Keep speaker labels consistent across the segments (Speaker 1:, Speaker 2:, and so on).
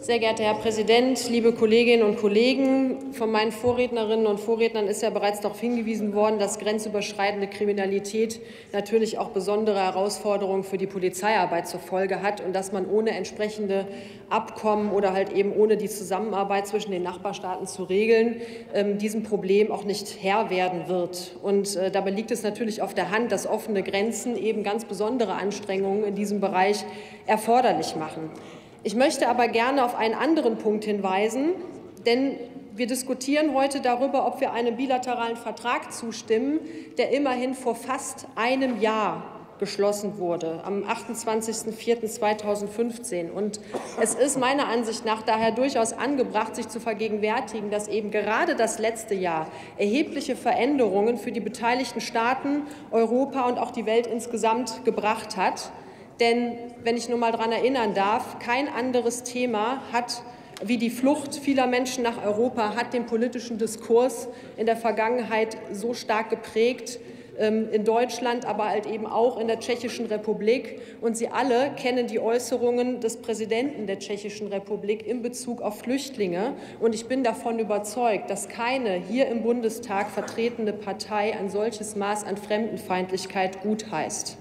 Speaker 1: Sehr geehrter Herr Präsident, liebe Kolleginnen und Kollegen! Von meinen Vorrednerinnen und Vorrednern ist ja bereits darauf hingewiesen worden, dass grenzüberschreitende Kriminalität natürlich auch besondere Herausforderungen für die Polizeiarbeit zur Folge hat und dass man ohne entsprechende Abkommen oder halt eben ohne die Zusammenarbeit zwischen den Nachbarstaaten zu regeln, diesem Problem auch nicht Herr werden wird. Und dabei liegt es natürlich auf der Hand, dass offene Grenzen eben ganz besondere Anstrengungen in diesem Bereich erforderlich machen. Ich möchte aber gerne auf einen anderen Punkt hinweisen, denn wir diskutieren heute darüber, ob wir einem bilateralen Vertrag zustimmen, der immerhin vor fast einem Jahr geschlossen wurde, am 28.04.2015. Und es ist meiner Ansicht nach daher durchaus angebracht, sich zu vergegenwärtigen, dass eben gerade das letzte Jahr erhebliche Veränderungen für die beteiligten Staaten, Europa und auch die Welt insgesamt gebracht hat. Denn, wenn ich nur mal daran erinnern darf, kein anderes Thema hat wie die Flucht vieler Menschen nach Europa hat den politischen Diskurs in der Vergangenheit so stark geprägt, in Deutschland, aber halt eben auch in der Tschechischen Republik. Und Sie alle kennen die Äußerungen des Präsidenten der Tschechischen Republik in Bezug auf Flüchtlinge. Und ich bin davon überzeugt, dass keine hier im Bundestag vertretene Partei ein solches Maß an Fremdenfeindlichkeit gutheißt.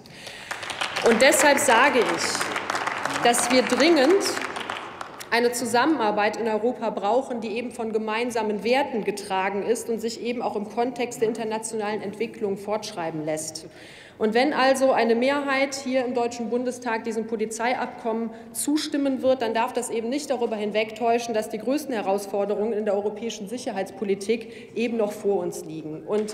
Speaker 1: Und deshalb sage ich, dass wir dringend eine Zusammenarbeit in Europa brauchen, die eben von gemeinsamen Werten getragen ist und sich eben auch im Kontext der internationalen Entwicklung fortschreiben lässt. Und wenn also eine Mehrheit hier im Deutschen Bundestag diesem Polizeiabkommen zustimmen wird, dann darf das eben nicht darüber hinwegtäuschen, dass die größten Herausforderungen in der europäischen Sicherheitspolitik eben noch vor uns liegen. Und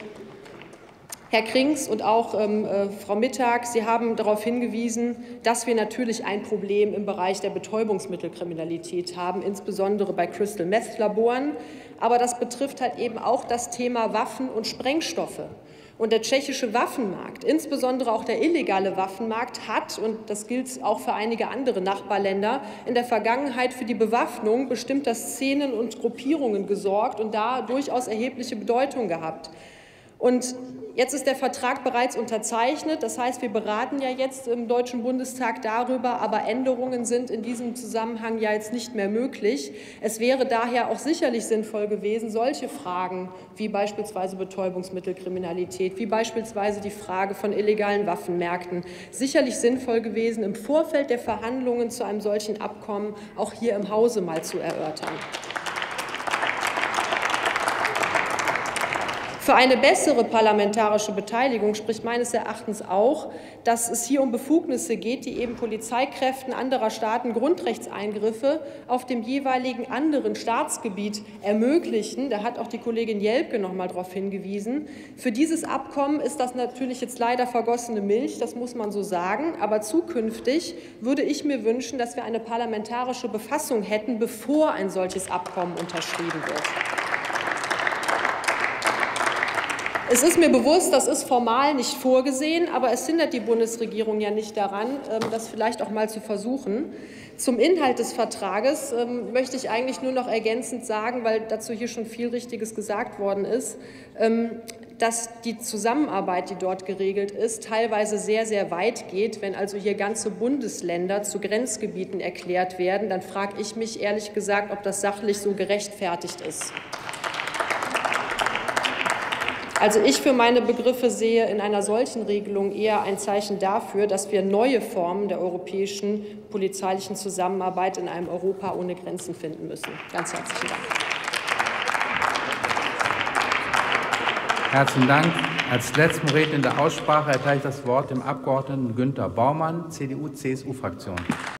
Speaker 1: Herr Krings und auch Frau Mittag, Sie haben darauf hingewiesen, dass wir natürlich ein Problem im Bereich der Betäubungsmittelkriminalität haben, insbesondere bei Crystal Meth Laboren. Aber das betrifft halt eben auch das Thema Waffen und Sprengstoffe. Und der tschechische Waffenmarkt, insbesondere auch der illegale Waffenmarkt, hat, und das gilt auch für einige andere Nachbarländer, in der Vergangenheit für die Bewaffnung bestimmter Szenen und Gruppierungen gesorgt und da durchaus erhebliche Bedeutung gehabt. Und jetzt ist der Vertrag bereits unterzeichnet. Das heißt, wir beraten ja jetzt im Deutschen Bundestag darüber, aber Änderungen sind in diesem Zusammenhang ja jetzt nicht mehr möglich. Es wäre daher auch sicherlich sinnvoll gewesen, solche Fragen wie beispielsweise Betäubungsmittelkriminalität, wie beispielsweise die Frage von illegalen Waffenmärkten, sicherlich sinnvoll gewesen, im Vorfeld der Verhandlungen zu einem solchen Abkommen auch hier im Hause mal zu erörtern. Für eine bessere parlamentarische Beteiligung spricht meines Erachtens auch, dass es hier um Befugnisse geht, die eben Polizeikräften anderer Staaten Grundrechtseingriffe auf dem jeweiligen anderen Staatsgebiet ermöglichen. Da hat auch die Kollegin Jelpke noch mal darauf hingewiesen. Für dieses Abkommen ist das natürlich jetzt leider vergossene Milch, das muss man so sagen. Aber zukünftig würde ich mir wünschen, dass wir eine parlamentarische Befassung hätten, bevor ein solches Abkommen unterschrieben wird. Es ist mir bewusst, das ist formal nicht vorgesehen, aber es hindert die Bundesregierung ja nicht daran, das vielleicht auch mal zu versuchen. Zum Inhalt des Vertrages möchte ich eigentlich nur noch ergänzend sagen, weil dazu hier schon viel Richtiges gesagt worden ist, dass die Zusammenarbeit, die dort geregelt ist, teilweise sehr, sehr weit geht. Wenn also hier ganze Bundesländer zu Grenzgebieten erklärt werden, dann frage ich mich ehrlich gesagt, ob das sachlich so gerechtfertigt ist. Also ich für meine Begriffe sehe in einer solchen Regelung eher ein Zeichen dafür, dass wir neue Formen der europäischen polizeilichen Zusammenarbeit in einem Europa ohne Grenzen finden müssen. Ganz herzlichen Dank.
Speaker 2: Herzlichen Dank. Als letzten Redner in der Aussprache erteile ich das Wort dem Abgeordneten Günther Baumann, CDU-CSU-Fraktion.